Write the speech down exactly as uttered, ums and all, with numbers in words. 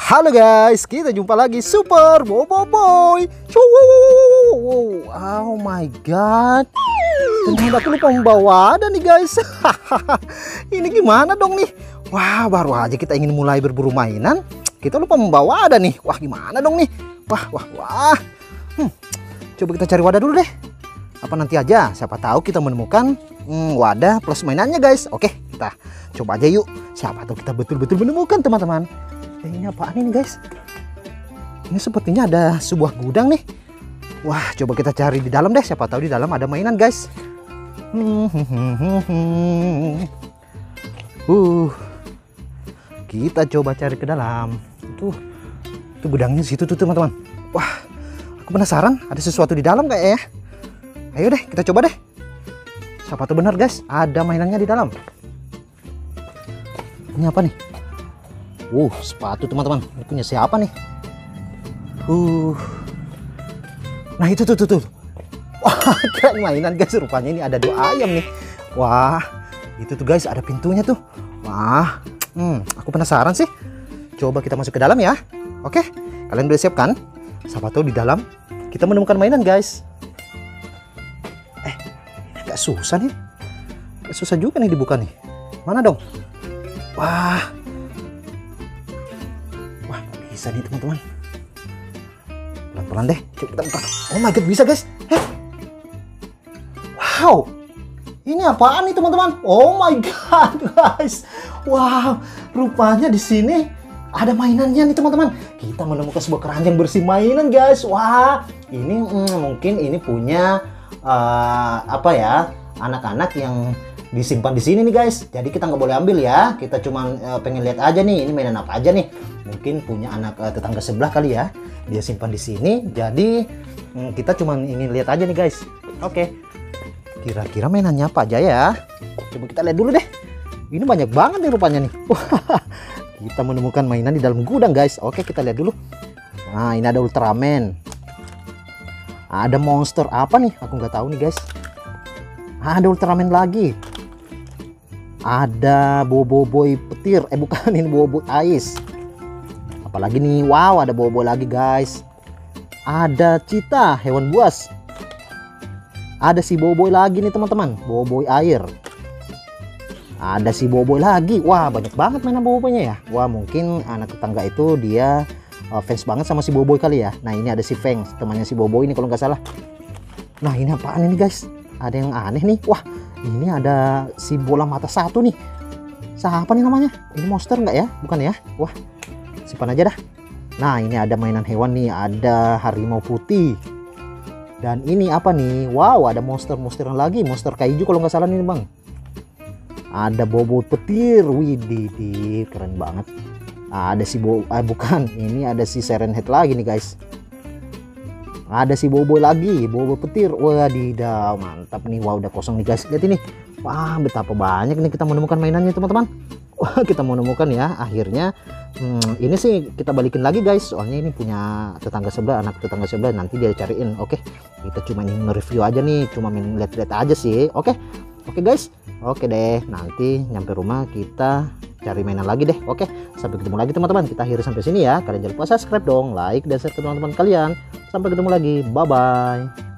Halo guys, kita jumpa lagi Super Bobo Boy. Oh my god, ternyata aku lupa membawa wadah nih guys. Ini gimana dong nih? Wah, baru aja kita ingin mulai berburu mainan, kita lupa membawa wadah nih. Wah, gimana dong nih? Wah, wah, wah. Hmm, coba kita cari wadah dulu deh. Apa nanti aja, siapa tahu kita menemukan hmm, wadah plus mainannya guys. Oke, kita coba aja yuk. Siapa tahu kita betul-betul menemukan teman-teman. Eh, ini apaan ini guys? Ini sepertinya ada sebuah gudang nih. Wah, coba kita cari di dalam deh. Siapa tahu di dalam ada mainan guys. Uh, kita coba cari ke dalam. Tuh, itu gudangnya situ tuh teman-teman. Wah, aku penasaran ada sesuatu di dalam kayak ya. Ayo deh, kita coba deh. Siapa tahu benar guys, ada mainannya di dalam. Ini apa nih? Uh, sepatu teman-teman. Ini punya siapa nih? Uh. Nah, itu tuh tuh tuh. Wah, keren mainan guys. Rupanya ini ada dua ayam nih. Wah, itu tuh guys, ada pintunya tuh. Wah, hmm, aku penasaran sih. Coba kita masuk ke dalam ya. Oke, kalian udah siap kan? Siapa tahu di dalam kita menemukan mainan guys. Eh, agak susah nih. Agak susah juga nih dibuka nih. Mana dong? Wah. Wah, bisa nih teman-teman. Pelan-pelan deh. Coba kita buka. Oh my god, bisa guys. Heh. Wow. Ini apaan nih teman-teman? Oh my god, guys. Wow, rupanya di sini ada mainannya nih teman-teman. Kita menemukan sebuah keranjang bersih mainan guys. Wah, ini hmm, mungkin ini punya uh, apa ya? Anak-anak yang disimpan di sini nih guys. Jadi kita nggak boleh ambil ya. Kita cuma uh, pengen lihat aja nih. Ini mainan apa aja nih? Mungkin punya anak uh, tetangga sebelah kali ya. Dia simpan di sini. Jadi um, kita cuma ingin lihat aja nih guys. Oke. Kira-kira mainannya apa aja ya? Coba kita lihat dulu deh. Ini banyak banget nih rupanya nih. Kita menemukan mainan di dalam gudang guys. Oke, kita lihat dulu. Nah, ini ada Ultraman. Ada monster apa nih? Aku nggak tahu nih guys. Ada Ultraman lagi. Ada Bobo Boy petir. Eh bukan, ini Bobo Ais. Apalagi nih? Wow, ada Bobo lagi guys. Ada Cheetah, hewan buas. Ada si Boboiboy lagi nih teman-teman. Boboiboy air. Ada si Boboiboy lagi. Wah, banyak banget mainan Boboiboynya ya. Wah, mungkin anak tetangga itu dia uh, fans banget sama si Boboiboy kali ya. Nah, ini ada si Feng, temannya si Boboiboy ini kalau nggak salah. Nah, ini apaan ini guys? Ada yang aneh nih. Wah, ini ada si bola mata satu nih. Siapa nih namanya? Ini monster nggak ya? Bukan ya? Wah, simpan aja dah. Nah, ini ada mainan hewan nih. Ada harimau putih. Dan ini apa nih? Wow, ada monster-monster lagi. Monster kaiju kalau nggak salah nih bang. Ada Bobo petir. Widih, keren banget. Ada si Bobo, ah, bukan. Ini ada si Serenhead lagi nih guys. Ada si Bobo lagi, Bobo petir. Wadidaw, mantap nih. Wah, udah kosong nih guys. Lihat ini. Wah, betapa banyak nih kita menemukan mainannya teman-teman. Wah, kita menemukan ya. Akhirnya hmm, ini sih kita balikin lagi guys. Soalnya ini punya tetangga sebelah, anak tetangga sebelah. Nanti dia cariin. Oke, kita cuma ingin nge-review aja nih. Cuma main lihat-lihat aja sih. Oke, oke guys. Oke deh. Nanti nyampe rumah kita cari mainan lagi deh. Oke, sampai ketemu lagi teman-teman. Kita akhiri sampai sini ya. Kalian jangan lupa subscribe dong, like dan share ke teman-teman kalian. Sampai ketemu lagi. Bye bye.